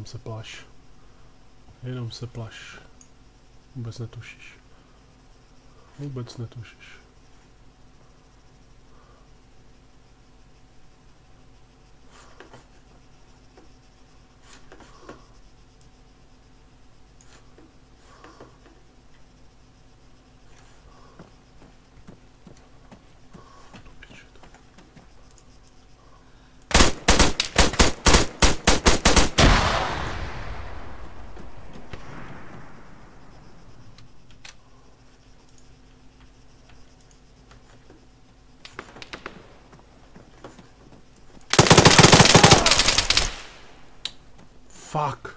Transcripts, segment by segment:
Jenom se plaš. Jenom se plaš. Vůbec netušíš. Vůbec netušíš. Fuck.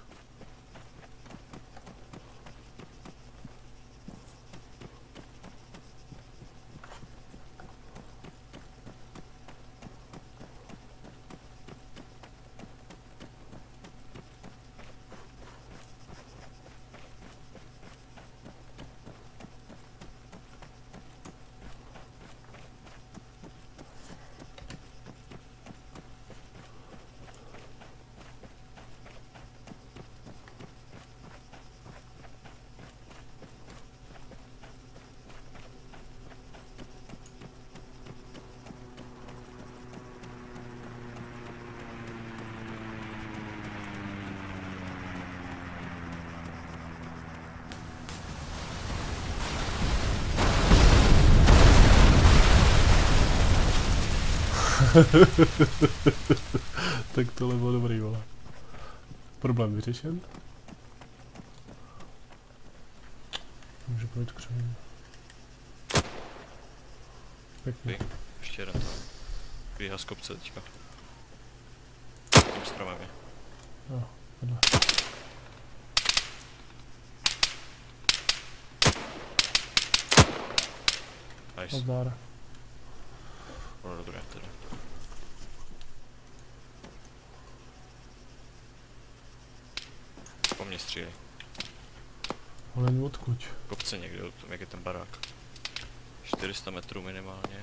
Tak tohle bylo dobrý, vole. Problém vyřešen. Můžu projít křemí. Pěkně. Ještě jeden tam. Kvíha z kopce teďka. Tím stromem je. Jo, vedle. Nice. Nazdár. Ono dobré teda. Po mně střílej. Ale jen odkud? Kopce někde, jak je ten barák. 400 metrů minimálně.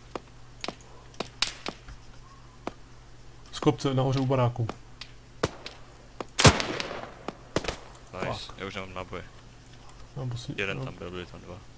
Z kopce nahoře u baráku. Nice, já už nemám náboje. Nebo si, Jeden tam byl, byli tam dva.